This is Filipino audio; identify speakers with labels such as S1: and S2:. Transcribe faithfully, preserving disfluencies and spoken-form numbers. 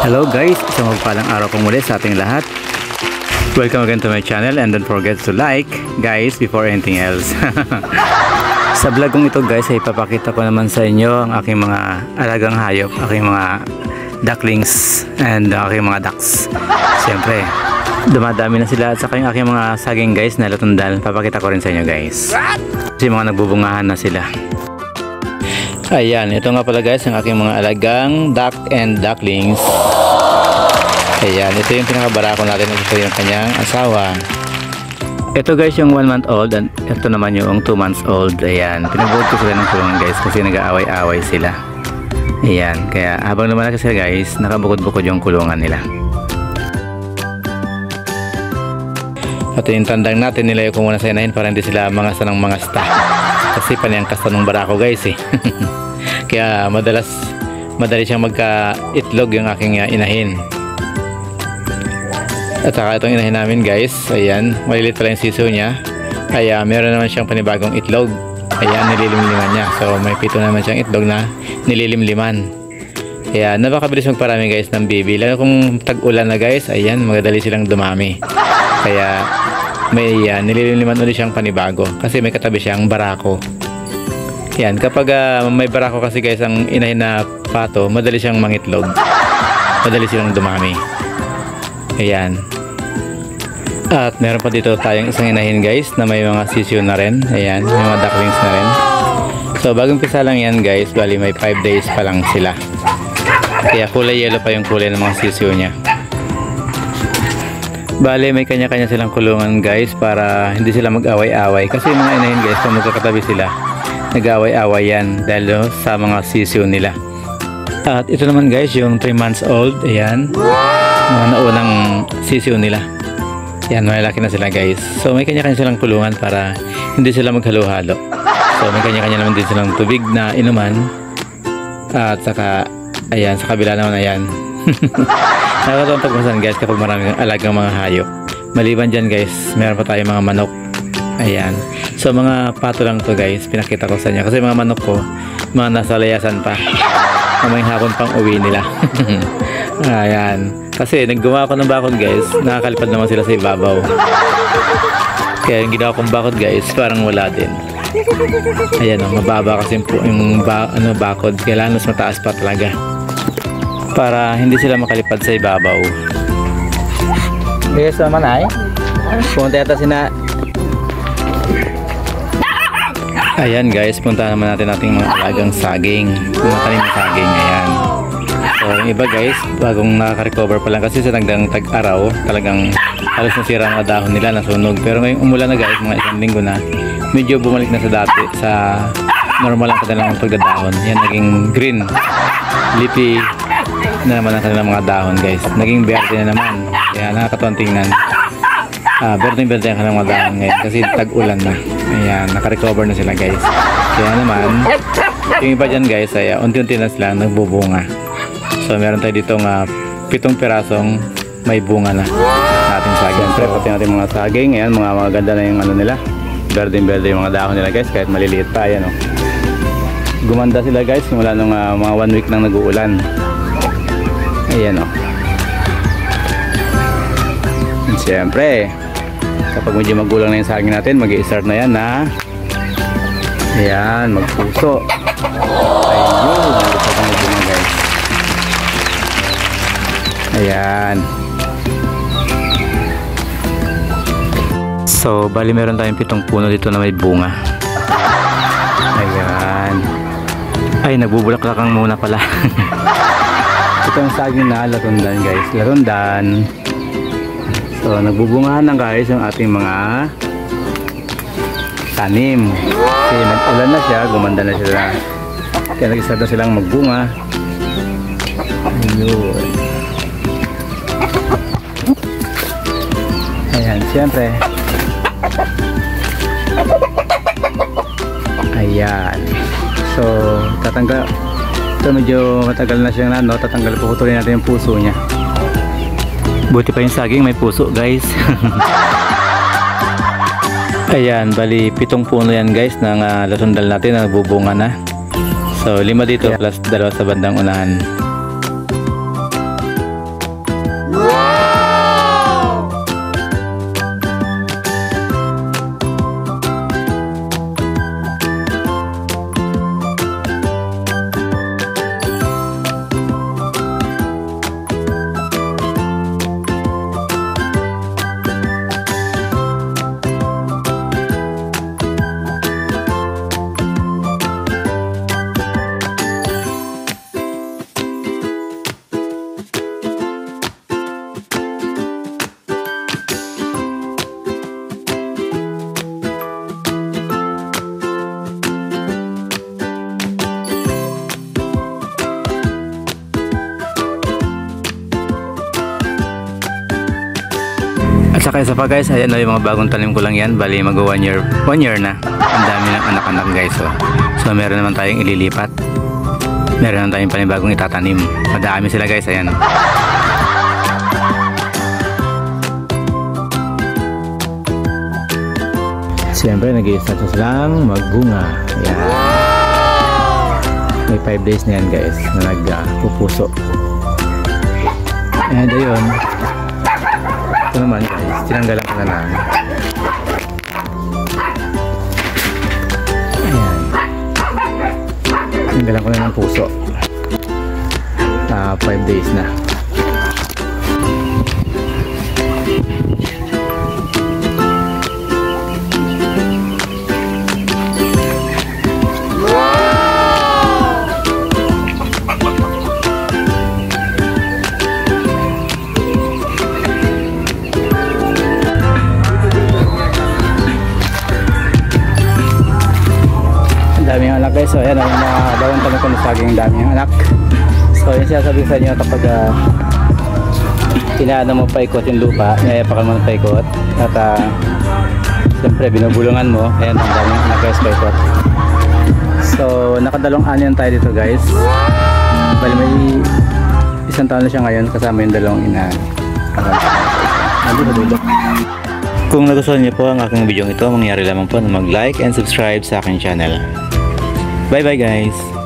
S1: Hello guys, isang magpalang araw po muli sa ating lahat. Welcome again to my channel and don't forget to like guys before anything else. Sa vlog kong ito guys ay ipapakita ko naman sa inyo ang aking mga alagang hayop, aking mga ducklings and aking mga ducks. Siyempre, dumadami na sila at saka yung aking mga saging guys na latundal, papakita ko rin sa inyo guys. Kasi mga nagbubungahan na sila. Ayan, ito nga pala guys ang aking mga alagang duck and ducklings. Ayan, ito yung pinakabarako natin. Ito yung kanyang asawa. Ito guys yung one month old and ito naman yung two months old. Ayan, pinabuod ko sila ng kulungan guys kasi nag-aaway-aaway sila. Ayan, kaya habang lumalaki sila guys, nakabukod-bukod yung kulungan nila. At yung tandang natin, nilayo ko muna sa inahin para hindi sila mangasta ng mangasta. Kasi panayang kasta ng barako guys eh. Kaya madalas madali siyang magka-itlog yung aking uh, inahin. At saka itong inahin namin guys, ayan, malilit pala yung siso niya. Kaya meron naman siyang panibagong itlog. Ayan, nililimliman niya. So may pito naman siyang itlog na nililimliman. Kaya napakabilis magparami guys ng baby. Lalo kung tag-ulan na guys, ayan, magadali silang dumami. Kaya may uh, nililimliman ulit siyang panibago kasi may katabi siyang barako. Yan, kapag uh, may barako kasi guys ang inahin na pato, madali siyang mangitlog, madali silang dumami. Ayan. At meron pa dito tayong isang inahin guys na may mga sisiyo na rin. Ayan, may mga ducklings na rin. So bagong pisa lang yan guys, bali may five days pa lang sila. Kaya kulay yellow pa yung kulay ng mga sisiyo niya. Bale, may kanya-kanya silang kulungan guys para hindi sila mag-away-away. Kasi yung mga inahin guys, kung magkakatabi sila, nag-away-away yan dahil sa mga sisiyo nila. At ito naman guys, yung three months old. Ayan, mga naunang sisiyo nila. Ayan, malaki na sila guys. So may kanya-kanya silang kulungan para hindi sila maghalo-halo. So may kanya-kanya naman din silang tubig na inuman. At saka, ayan, sa kabila naman ayan. Nakakatawang pagmasan guys kapag maraming alagang mga hayop. Maliban dyan guys, meron pa tayong mga manok. Ayan. So mga pato lang to guys, pinakita ko sa inyo. Kasi mga manok ko, mga nasa layasan pa. Mamayang hapon pang uwi nila. Ayan. Kasi naggumawa ko ng bakod guys, nakakalipad naman sila sa ibabaw. Kaya yung ginawa kong bakod guys, parang wala din. Ayan o, mababa kasi yung ba, ano, bakod. Kailangan mas mataas pa talaga para hindi sila makalipad sa ibabaw. Yes naman ay punta yata sina. Ayan guys, punta naman natin nating mga alagang saging, mga tanim saging. Ayan, so yung iba guys bagong nakaka-recover pa lang kasi sa nagdang tag-araw talagang halos nasira ang dahon nila, nasunog. Pero ngayong umulan na guys, mga isang linggo na, medyo bumalik na sa dati, sa normal ang kanilang pagdadahon. Yan, naging green leafy na naman ang kanilang mga dahon guys, naging berde na naman. Kaya nakakatuwang tingnan. Ah, berde berde ang kanilang mga dahon ngayon kasi tag-ulan na. Ayan, naka-recover na sila guys. Kaya naman yung iba dyan guys ay unti-unti na sila nagbubunga. So meron tayo dito nga pitong pirasong may bunga na sa ating saging. Siyempre pati natin mga saging. Ayan, mga maganda na yung ano nila, berde berde yung mga dahon nila guys kahit maliliit pa. Ayan o, gumanda sila guys mula nung uh, mga one week nang nag-uulan. Ayan o. And siyempre kapag medyo magulang na yung saging natin, mag-i-start na yan na ayan, magpuso. Ayun, nag-start na mag-bunga guys. Ayan. So bali meron tayong pitong puno dito na may bunga. Ayan. Ay, nagbubulaklakang muna pala. Itong saging na latundan guys, latundan. So nagbubungahan na guys yung ating mga tanim. Kasi nag-ulan na siya, gumanda na sila. Kaya nag-start na silang magbunga. Ayun. Ayan, siyempre. Ayan. So tatanggal. Ito medyo matagal na siyang ano, tatanggal po, putulin natin yung puso niya. Buti pa yung saging may puso guys. Ayan, bali pitong puno yan guys ng uh, lasundal natin na nagbubunga na. So lima dito plus dalawa sa bandang unahan. At saka isa pa guys, ayan o yung mga bagong tanim ko lang yan. Bali mag one year, one year na. Ang dami ng anak-anak guys oh. So meron naman tayong ililipat. Meron naman tayong panibagong itatanim. Madami sila guys, ayan. Siyempre nag-i-start na silang magbunga. Ayan. May five days na yan guys na nagpupuso. And ayun, ito naman guys, tinanggalan ko na lang. Ayan. Tinanggalan ko na ng puso. Uh, five days na. Daming anak guys, so ayan ang mga bawang tanong ko na saging daming anak. So yun siya sabi sa inyo kapag uh, inaano mo paikot yung lupa, nayapakan mo ng paikot at uh, siyempre binubulungan mo, ayan ang daming anak guys paikot. So nakadalawang anion tayo dito guys. Bali may isang taon na siya ngayon kasama yung dalawang ina. Kung nagustuhan niyo po ang aking video ito, mangyari lamang po na mag-like and subscribe sa aking channel. Bye bye guys!